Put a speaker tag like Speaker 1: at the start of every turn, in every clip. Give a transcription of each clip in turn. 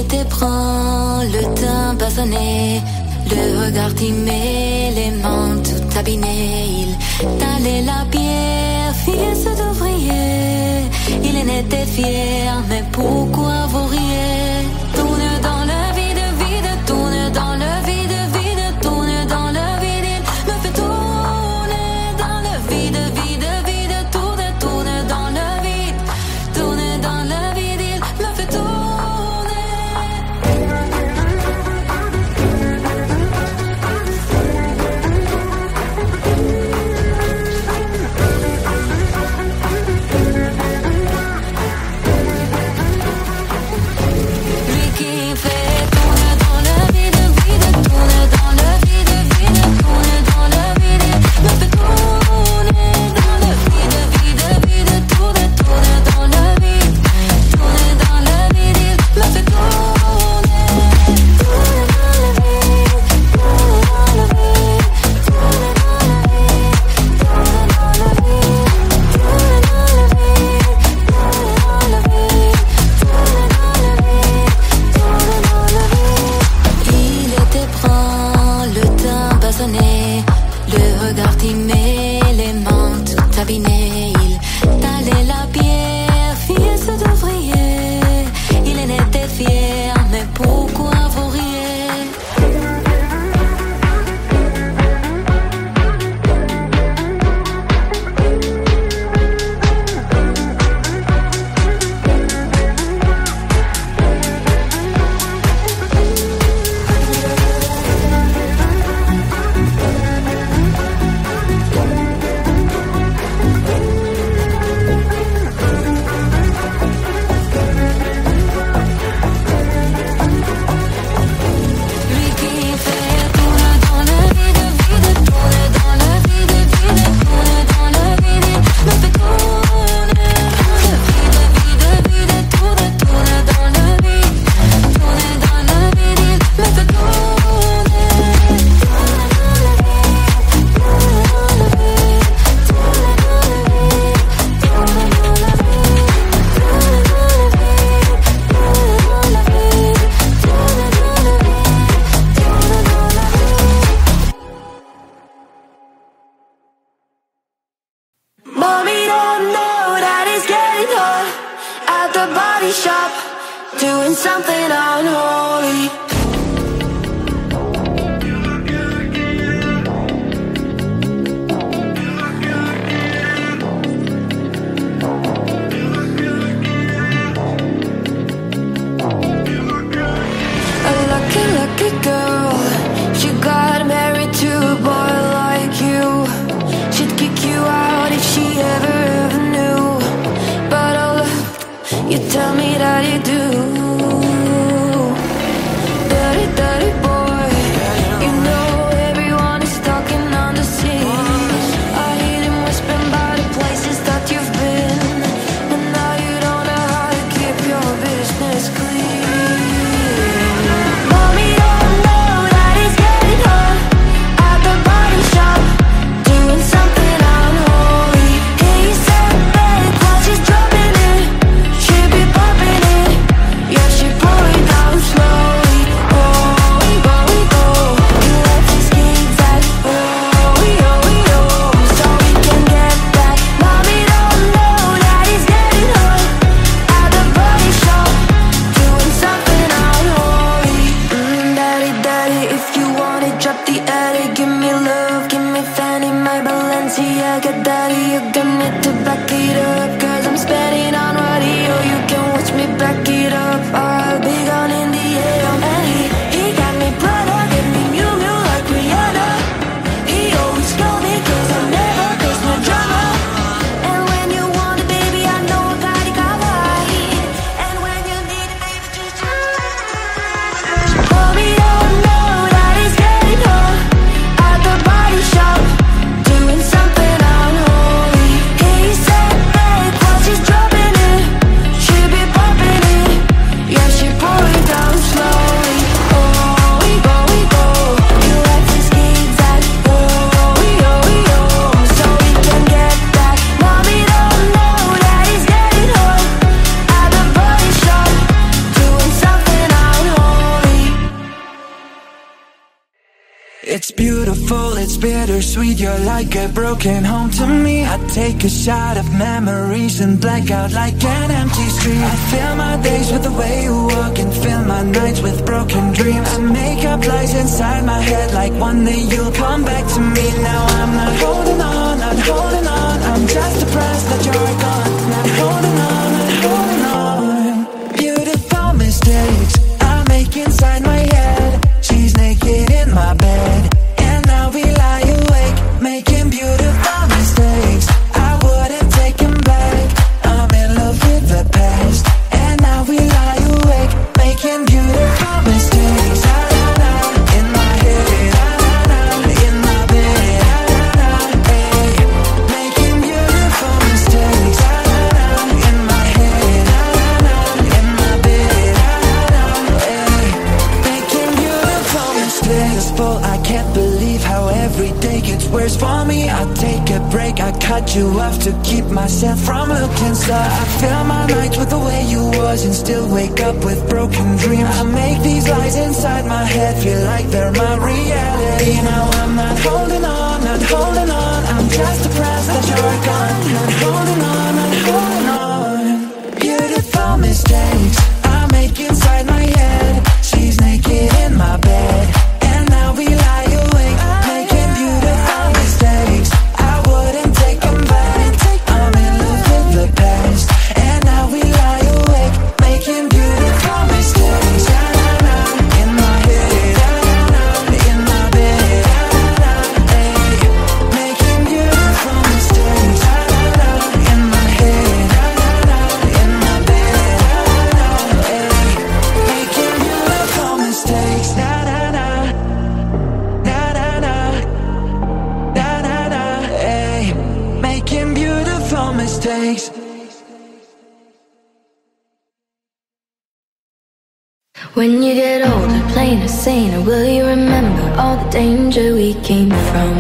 Speaker 1: était prend le teint basonné, le regard timé, les mains tout abîmées. Il talait la pierre, fils d'ouvrier. Il en était fier, mais pourquoi vous riez? Tourne dans le vide, vide, tourne dans le vide, vide, tourne dans le vide. Il me fait tourner dans le vide, vide, vide, tourne, tourne dans le vide, tourne dans le vide. Il me fait tourner. Le regard timé, les mains tout abîmées. Il talait la pierre, fils d'ouvrier. Il en était fier, mais pourquoi vous riez?
Speaker 2: Mommy don't know that it's getting hot at the body shop, doing something unholy. A lucky, lucky girl, she got married to a boy like you. She'd kick you out if she ever knew. But oh look, you tell me that you do.
Speaker 3: It's beautiful, it's bittersweet, you're like a broken home to me. I take a shot of memories and black out like an empty street. I fill my days with the way you walk and fill my nights with broken dreams. I make up lies inside my head like one day you'll come back to me. Now I'm not holding on, not holding on, I'm just depressed that you're gone. Not holding on, not holding on. Beautiful mistakes I make inside my head. She's naked in my bed, and now we lie awake, making beautiful mistakes I wouldn't take them back. I'm in love with the past, and now we lie awake, making beautiful mistakes. In my head, in my bed, making beautiful mistakes. In my head, in my bed, making beautiful mistakes. I can't believe how every day gets worse for me. I take a break, I cut you off to keep myself from looking so. I fill my nights with the way you was and still wake up with broken dreams. I make these lies inside my head feel like they're my reality. Now I'm not holding on, not holding on, I'm just depressed that you're gone. Not holding on, not holding on. Beautiful mistakes I make inside my head. She's naked in my bed, and now we lie awake, making beautiful mistakes I wouldn't take them back. I'm in love with the past, and now we lie awake, making beautiful mistakes. In my head, in my bed, making beautiful mistakes. In my head, in my bed, making beautiful mistakes. Making beautiful mistakes.
Speaker 1: When you get older, plainer, saner, will you remember all the danger we came from?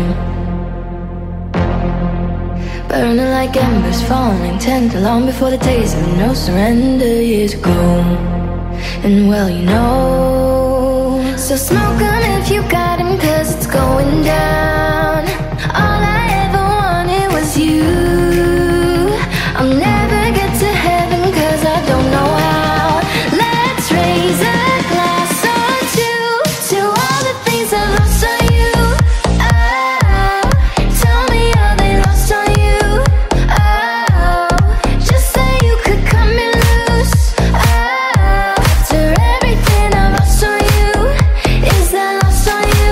Speaker 1: Burning like embers, falling tender, long before the days of no surrender years ago. And well, you know, so smoke 'em if you got 'em, 'cause it's going down. All I ever wanted was you. I'll never get to heaven 'cause I don't know how. Let's raise a glass or two to all the things I've lost on you. Oh, tell me are they lost on you? Oh, just say you could cut me loose. Oh, after everything I've lost on you, is that lost on you?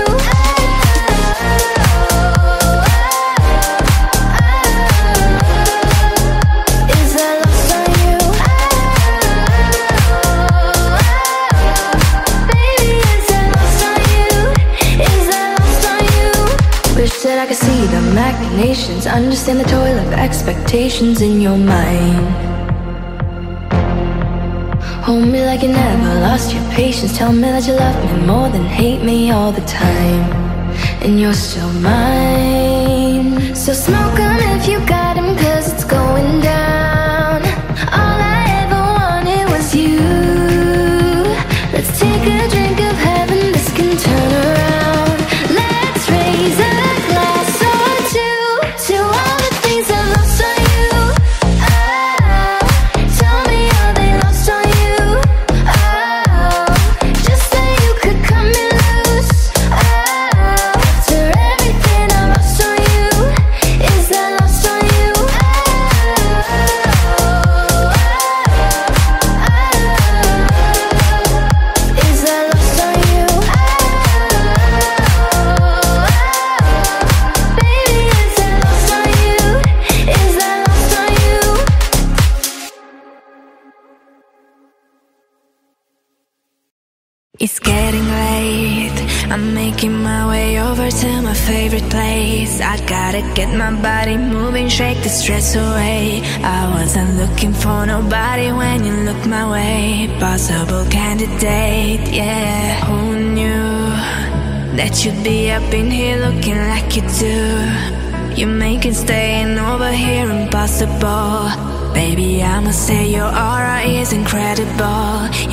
Speaker 1: Is that lost on you? Baby, is that lost on you? Is that lost on you? Wish that I could see the machinations, understand the toil of expectations in your mind. Hold me like you never lost your patience, tell me that you love me more than hate me all the time. And you're still mine. So smoke 'em if you got 'em, 'cause it's going down. All I ever wanted was you. Let's take a drink of heaven, this can turn around. Let's raise a glass or two to all the things I've lost on you. Oh, tell me are they lost on you? Oh, just say you could cut me loose. Oh, after everything I've lost on you, is that lost on you? Is that lost on you? Baby, is that lost on you? Is that lost on you? It's getting late, I'm making my way over to my favorite place. I gotta get my body moving, shake the stress away. I wasn't looking for nobody when you looked my way. Possible candidate, yeah. Who knew that you'd be up in here looking like you do? You're making staying over here impossible. Baby, I must say your aura is incredible.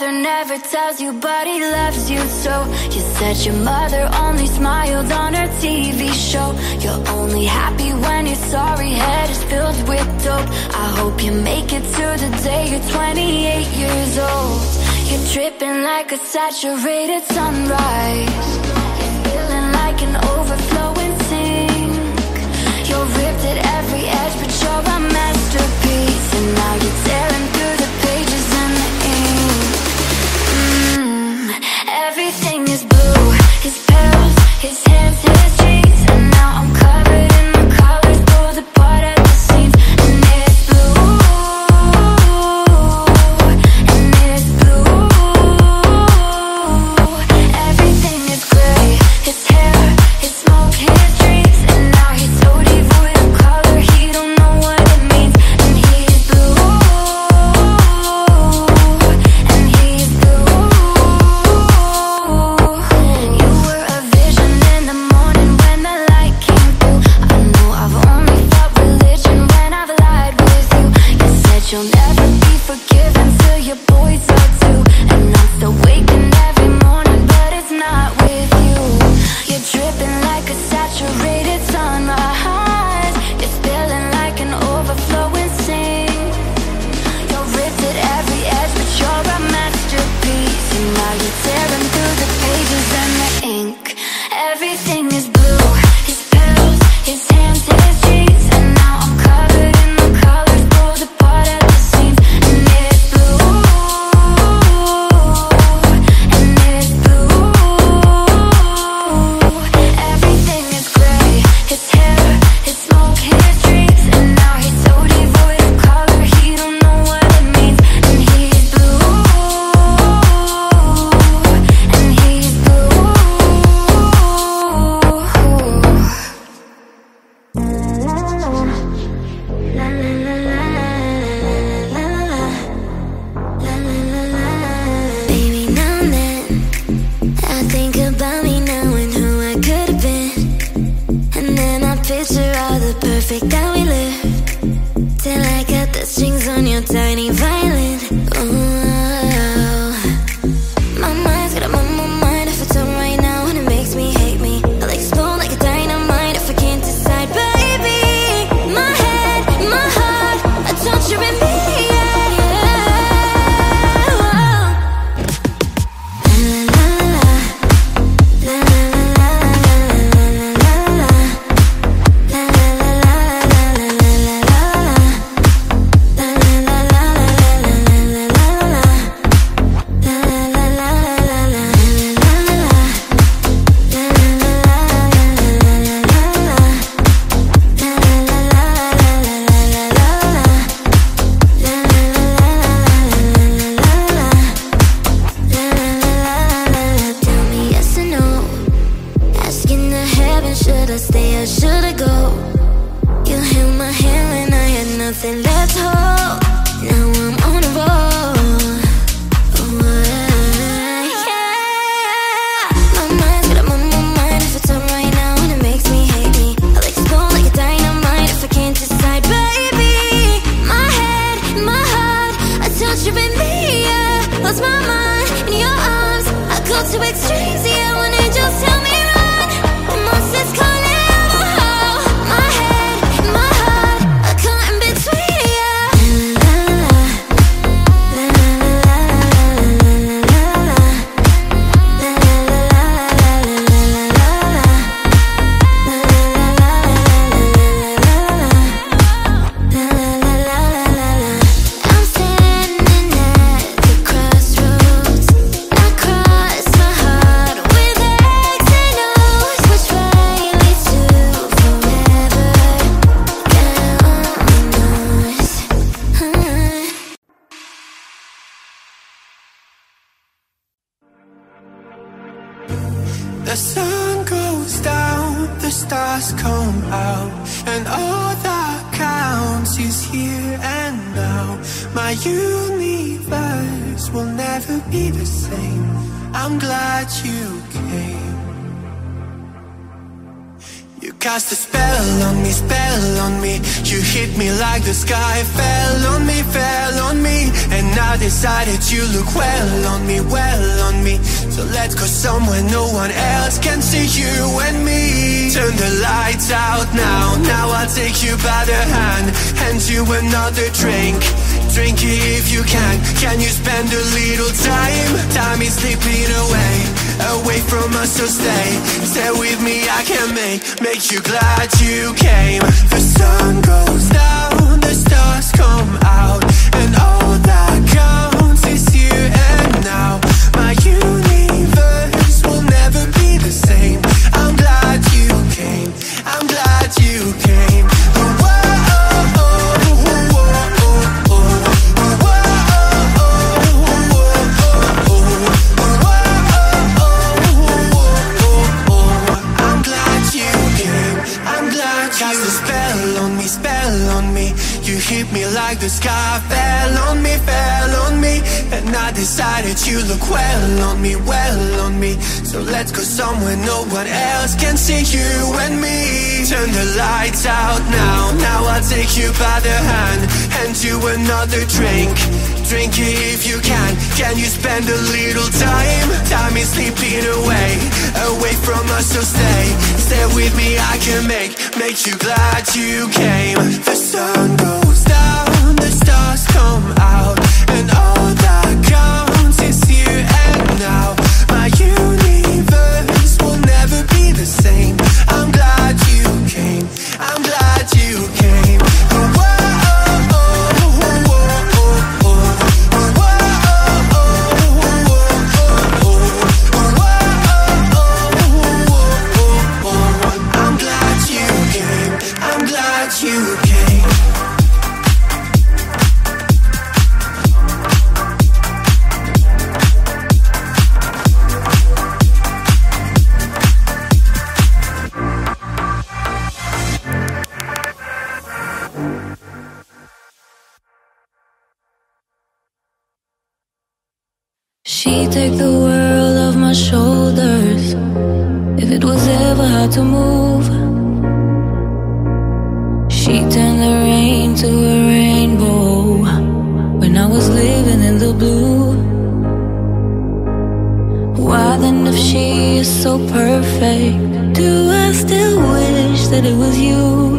Speaker 1: father never tells you, but he loves you so. You said your mother only smiled on her TV show. You're only happy when your sorry head is filled with dope. I hope you make it to the day you're 28 years old. You're dripping like a saturated sunrise. You're feeling like an overflowing sink. You're ripped at every edge, but you're a masterpiece. And now you're tearing through the pages and the ink. Everything is blue. His pills, his hands, his cheeks. And now I'm covered in the colors, pulled apart at the seams. And it's blue. And it's blue. Everything is gray. His hair, his smoke, his dreams. And now he's so devoid of color, he don't know what it means. And he's blue. And he's blue. You were a vision in the morning when the light came through. I know I've only felt religion when I've lied with you. You said you'll never be forgiven till your boys are too. And I'm still waking every morning, but it's not with you. You're dripping like a saturated sunrise. You're spilling like an overflowing sink. You're ripped at every edge, but you're a masterpiece. And now you're tearing through the pages and the ink. Everything is blue. His pills, his hands, his cheeks. And now I'm covered in the colors, pulled apart at the seams. And it's blue. And it's blue. Everything is gray. His hair, his smoke, his dreams. And now he's so devoid of color, he don't know what it means. And he's blue. And he's blue. La la la la la la la la la la. Baby, now and then I think about me now and who I could have been. And then I picture all the perfect that we lived, till I got the strings on your tiny violin. Oh, my mind's got a mind if it's on right now, and it makes me hate me. I'll explode like a dynamite if I can't decide. Baby, my head, my heart, I don't you in me, yeah, yeah. La la la la, la la la la la la la. La la la la la la la la la la. La la la la la la la la la. La la la la la la la la. La la la la la la la la. La la la la la la la la. La la la la la la la la. La la la la la la la la. Tell me yes or no. Asking the heaven, should I stay or should I go? You held my hand when I had nothing left to hold. Now I'm on a roll. Oh, yeah. My mind's got a mind if it's on right now, and it makes me hate me. I'll explode like a dynamite if I can't decide. Baby, my head, my heart, I touch you in me, yeah. Lost my mind in your arms, I go to extremes, yeah. When it just tell me run, the monster's calling out, oh. My head, my heart, I caught in between, yeah. La la la la la la la la la. La la la la la la la la. La la la la la la la la. La la la la la la. I'm standing at the crossroads. I cross my heart with X and O's. Which way leads to forever? God only knows.
Speaker 3: The sun goes down, the stars come out, and all that counts is here and now. My universe will never be the same. I'm glad you came. You cast a spell on me, spell on me. You hear
Speaker 4: hit me like the sky fell on me, and I decided you look well on me, So let's go somewhere no one else can see you and me. Turn the lights out now, I'll take you by the hand you another drink. Drink it if you can you spend a little time? Time is slipping away from us, so stay with me, I can make you glad you came. The sun goes down, the stars come out, and all that counts is here and now. My universe will never be the same. I'm glad you came, I'm glad you came. Hit me like the sky fell on me, and I decided you look well on me, So let's go somewhere no one else can see you and me. Turn the lights out now I'll take you by the hand you another drink. Drink it if you can you spend a little time? Time is slipping away from us, so stay with me, I can make you glad you came. The sun goes down, the stars come out, and all that counts is here and now. My universe will never be the same. I'm glad you came, I'm glad you came.
Speaker 1: She take the world off my shoulders. If it was ever hard to move, she turned the rain to a rainbow when I was living in the blue. Why then, if she is so perfect, do I still wish that it was you?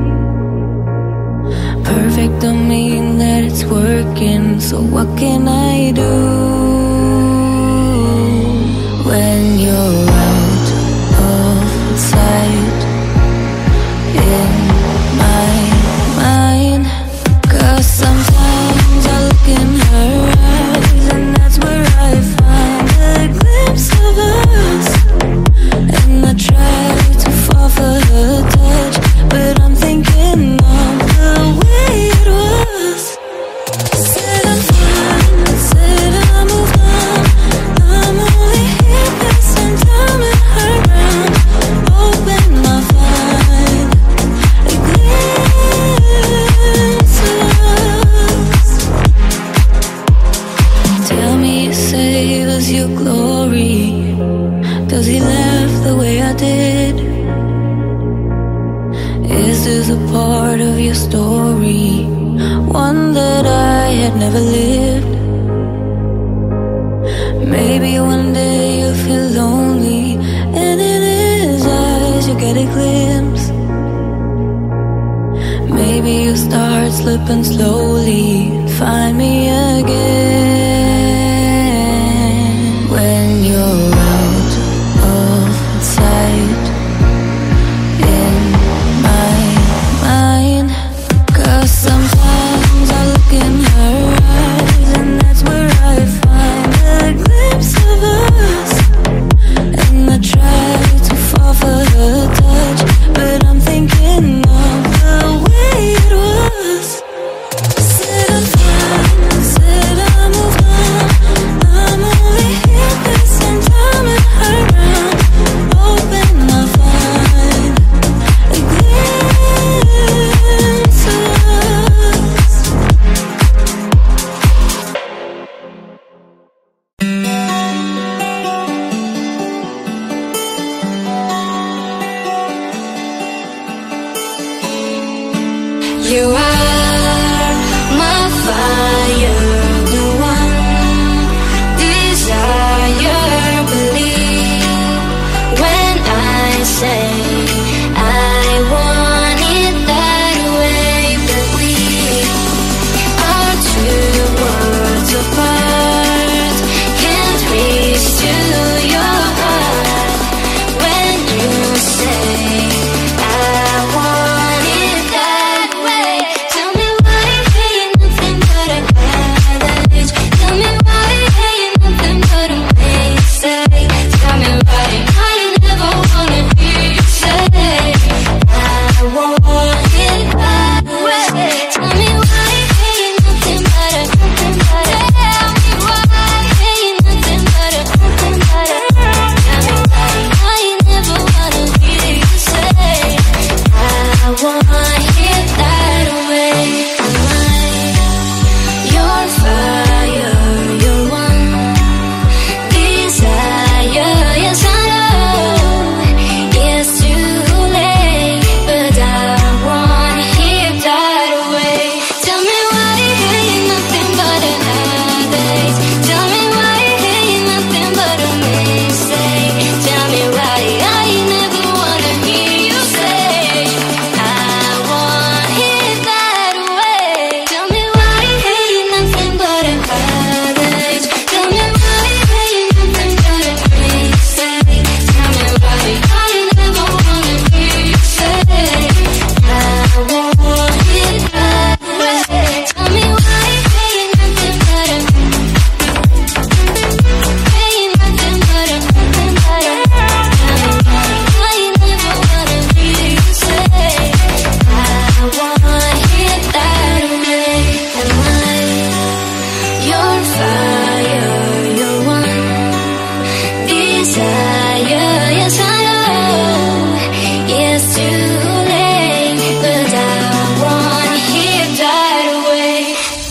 Speaker 1: Perfect don't mean that it's working, so what can I do? When you're out of sight in my mind, 'cause sometimes I look in her eyes, and that's where I find a glimpse of us. And I try to fall for her touch, but I'm thinking of the way it was. Said I'm fine, said I moved on. I'm only here 'cause I'm coming around. Open my find a glimpse of us. Tell me you save us your glory. Does he laugh the way I did? Is this a part of your story, one that I had never lived? Maybe one day you'll feel lonely, and in his eyes you'll get a glimpse. Maybe you'll start slipping slowly and find me again. When you're out of sight in my mind, 'cause sometimes I look in her eyes, and that's where I find a glimpse of us. And I try to fall for her touch, but I'm thinking of the way it was. Said I'm fine, said I'm You are my fire, the one desire. Believe when I say I want it that way. But we are two worlds apart, can't reach to your heart when you say I want it that way. Tell me why ain't nothing but a adage. Tell me why ain't nothing but a mistake. Tell me why I never wanna hear you say I want it that way. Tell me why ain't nothing but a tell me why ain't nothing but a tell me why I never wanna hear you say I want it that way. Your fire, your one desire. Yes, I know it's too late, but I want it that way. Tell me why ain't nothing but an adage. Tell me why ain't nothing but a mistake. Tell me why I never wanna hear you say I want it that way. Tell me why ain't nothing but an adage. Tell me why ain't nothing but a mistake. Tell me why I never wanna hear you say I want it that way. Tell me why ain't nothing but a ain't nothing but a I never wanna hear you say I want it that way. Your fire, your one desire. Yes, I know it's too late, but I want it that way.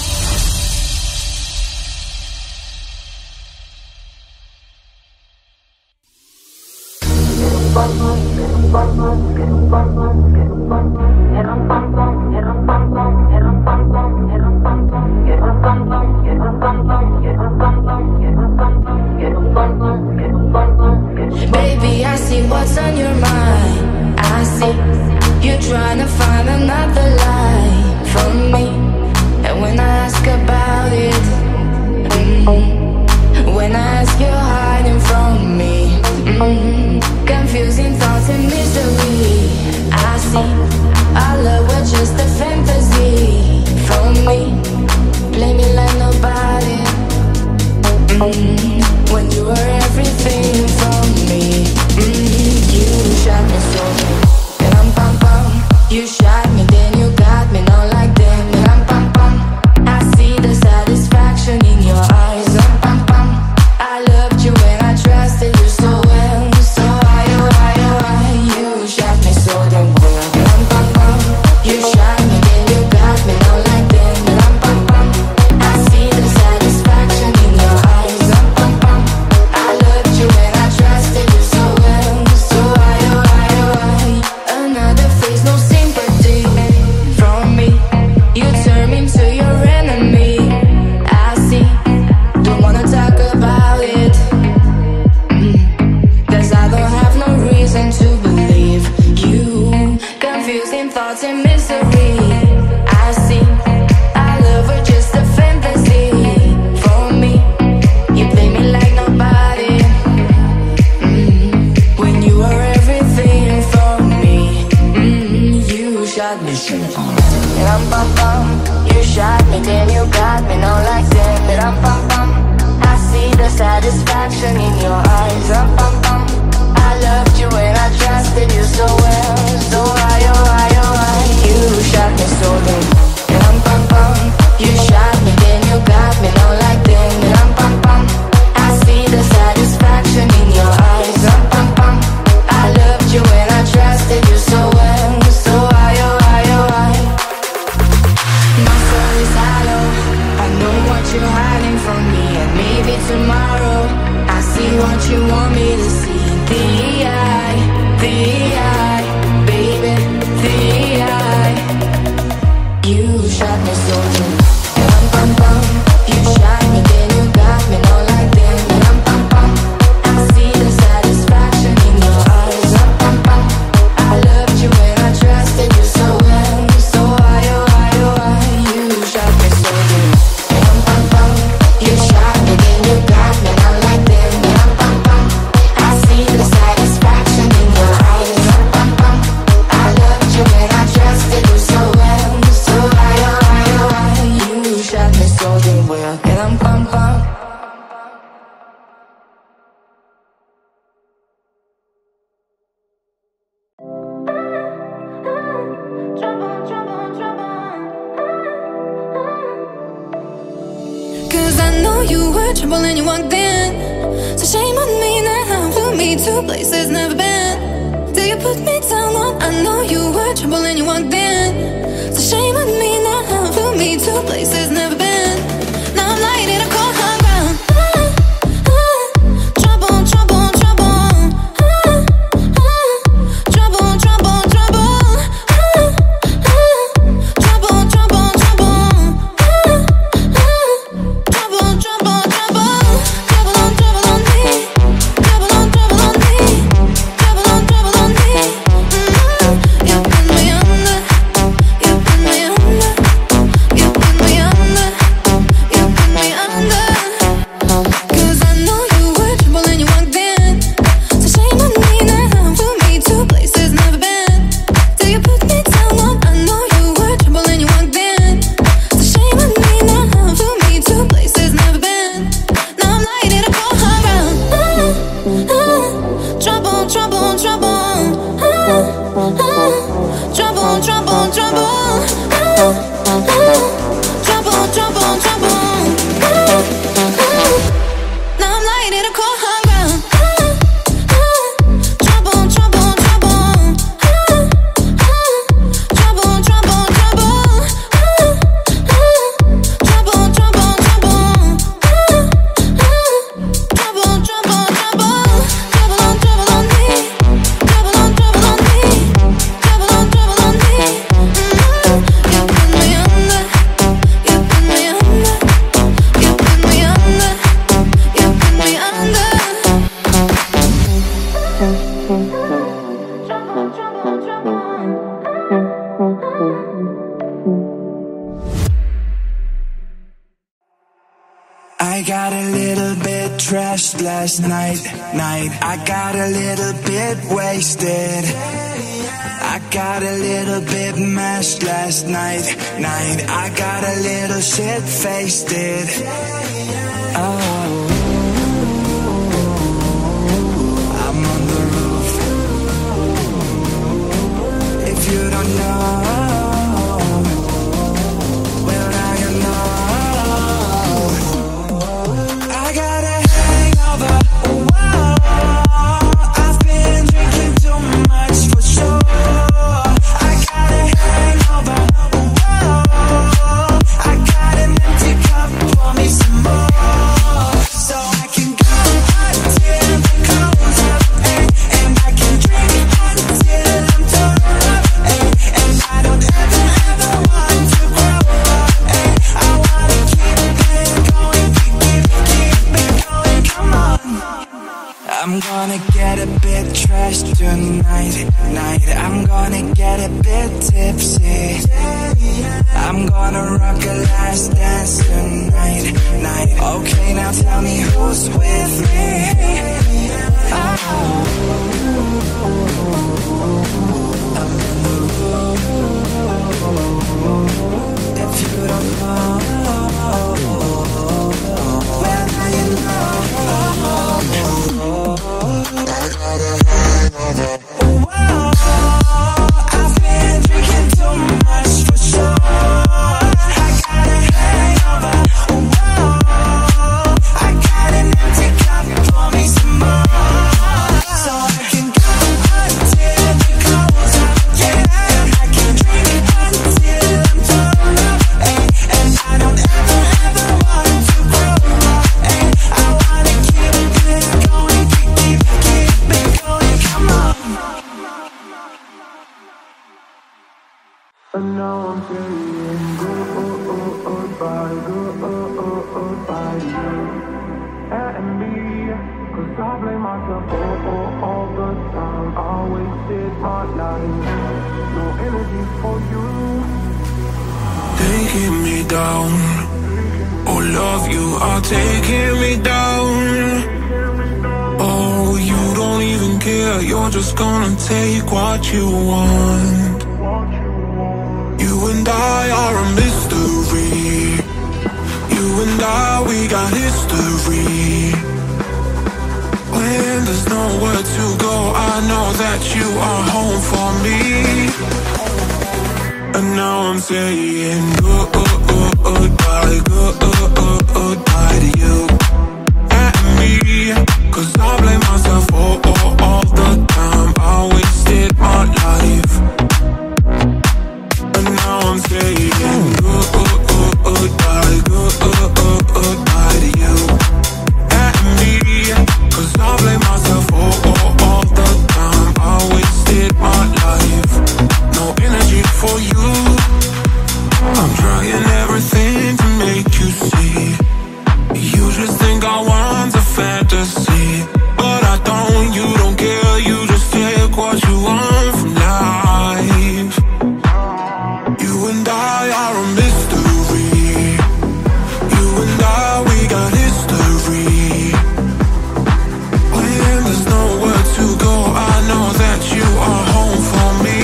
Speaker 2: Baby, I see what's on your mind. I see you trying to find another lie from me. And when I ask about it, when I ask, you're hiding from me. Confusing thoughts and misery. I see our love was just a fantasy from me. Play me like nobody. When you were everything for me. You shot me so and I'm pam pam. You shot me, then you got me, not like them. And I'm pam pam. I see the satisfaction in your eyes. I'm pam pam. I loved you and I trusted you so well. So I you shot me so damn well. And I'm pam pam. You shot me, then you got me, not like them. And I'm pam pam. I see the satisfaction in your eyes. I'm pam pam. I loved you and I trusted you so well. So I another face, no sympathy from me. You turn me to your enemy. I see, don't wanna talk about it. Cause I don't have no reason to believe you. Confusing thoughts and misery. I see, our love was just a fantasy for me. You play me like nobody. When you were everything for me. You shot me so and I'm pam pam. You shot me, then you got me, not like them. And I'm pam pam. I see the satisfaction in your eyes. I'm pam pam. I loved you and I trusted you so well. So I you shot me so damn. And I'm pam pam. You shot me, then you got me, not like them. And I'm pam pam. I see the satisfaction in your eyes. I'm pam pam. I loved you and I trusted you so well. So I my soul is hollow. I know what you're hiding from me. And maybe tomorrow I see what you want me to see. The eye, baby, the eye. shot me so deep. Bum bum bum, you shot me, then you got me, not like them. Bum bum bum, I see the satisfaction in your eyes. Bum bum bum, I loved you when I trusted you so well. So why, oh why, oh why, you shot me so deep. Bum bum bum, you shot me, then you got me, not like them. Bum bum bum, I see the satisfaction in your eyes. Bum bum bum, I loved you when I trusted you so well. So why, oh why, oh why, you shot me so damn well. Bum bum bum.
Speaker 1: Cause I know you were trouble and you walked in. So shame on me now, flew me to places never been. Till you put me down on, I know you were trouble and you walked in. So shame on me now, flew me to places never been. Now I'm lying in a cold hard ground. Trouble, trouble, trouble. Trouble, trouble, trouble. Trouble, trouble, trouble. Trouble, trouble, trouble. Trouble on trouble on me. Trouble on trouble on me. Trouble on trouble on me. You put me under. You put me under. You put me under. You put me under. 'Cause I know you were trouble and you walked in. So shame on me now, flew me to places never been. Till you put me down on, I know you were trouble and you walked in. So shame on me now, flew me to places never been. Now I'm lying in a cold hard ground. Trouble, trouble, trouble. Trouble, trouble, trouble. Trouble, trouble, trouble. Now I'm lying in a cold hard ground. Trouble, trouble, trouble. Trouble, trouble, trouble. Trouble, trouble, trouble. Trouble, trouble, trouble. Trouble on trouble on me. Trouble on trouble on me. Trouble on trouble on me. You put me under. You put me under. You put me under. You put me under. Trouble, trouble, trouble.
Speaker 3: I got a little bit trashed last night. I got a little bit wasted. I got a little bit mashed last night. I got a little shit faced it. Oh, I'm on the roof. If you don't know, well now you know. I got a hangover. Whoa, I've been drinking too much for sure. I got a hangover. Whoa, I got an empty cup, pour me some more, so I can go until the close up, and I can drink until I'm torn up, and I don't ever want to grow up, I wanna keep it going, keep it going, come on. I'm gonna get a bit trashed tonight. I'm gonna get a bit tipsy. I'm gonna rock a last dance tonight. Okay, now tell me who's with me. If you don't know, well now you know. I got a hangover. Whoa, I've been drinking too much for sure. I got a hangover. Whoa, I got an empty cup, pour me some more, so I can go until the close up, yeah. taking me down. Oh love, you are taking me down. Oh, you don't even care, you're just gonna take what you want. You and I are a mystery. You and I, we got history. When there's nowhere to go, I know that you are home for me. And now I'm saying goodbye, goodbye to you and me. 'Cause I blame myself all the time. I wasted my life. And now I'm saying goodbye, goodbye to you and me. 'Cause I blame myself all the time. I wasted my life. No energy for you. I'm trying everything to make you see. You just think I want a fantasy, but I don't. You don't care. You just take what you want from life. You and I are a mystery. You and I, we got history. When there's nowhere to go, I know that you are home for me.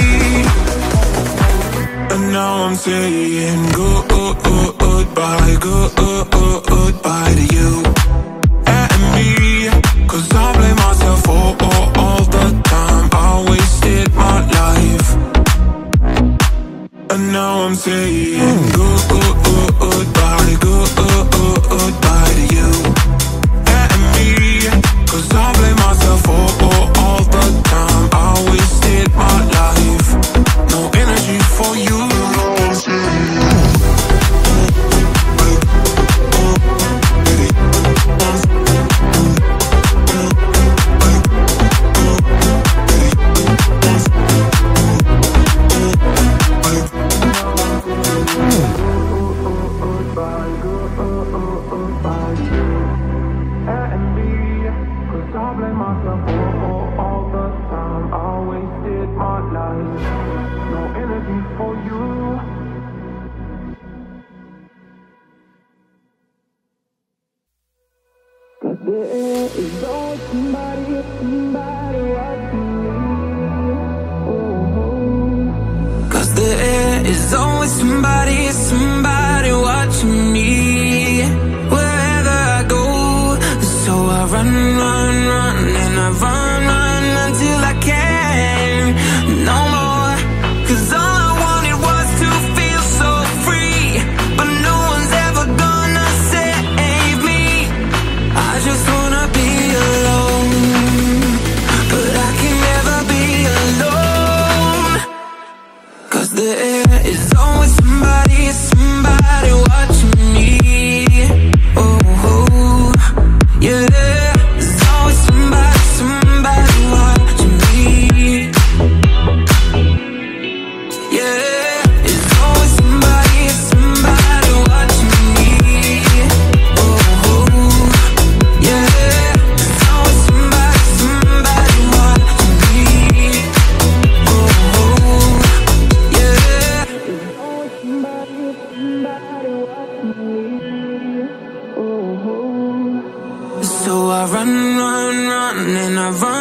Speaker 3: And now I'm saying goodbye, goodbye to you and me. 'Cause I blame myself all the time. I wasted my life. And now I'm saying goodbye, goodbye to you and me. 'Cause I blame myself all the time. I wasted my life. No energy for you.
Speaker 2: Somebody watching me wherever I go. So I run, and I run until I can't no more. 'Cause all I wanted was to feel so free, but no one's ever gonna save me. I just wanna be alone, but I can never be alone. 'Cause there is always somebody watching me. Oh, yeah. There's always somebody watching me. Yeah, there's always somebody watching me. Oh, yeah. There's always somebody watching me. Oh, yeah. There's always somebody watching me. Oh, so I run, and I run